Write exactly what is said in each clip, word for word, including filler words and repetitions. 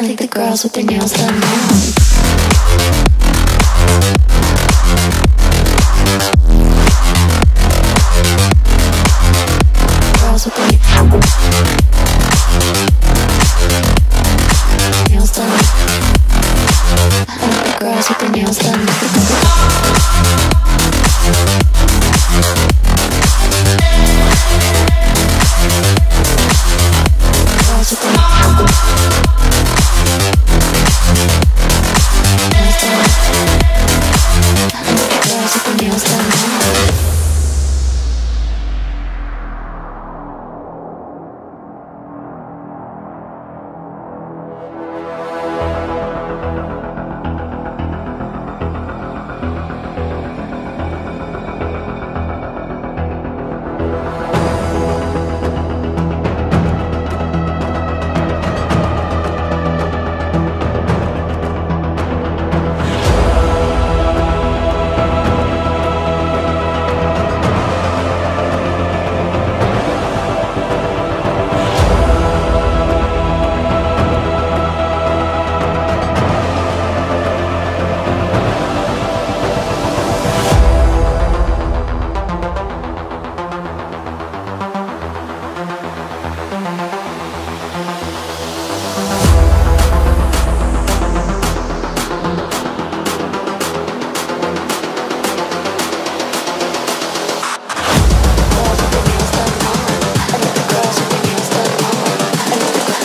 think the girls with their nails done now. Girls with their nails done. I think the girls with their nails done. Girls with their nails done.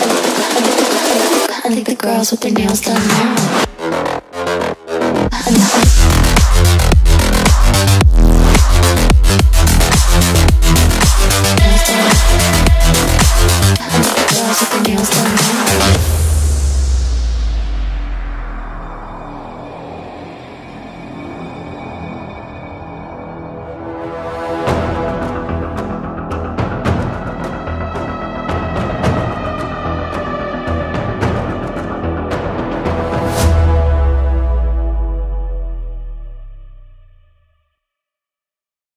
I think the girls with their nails done now.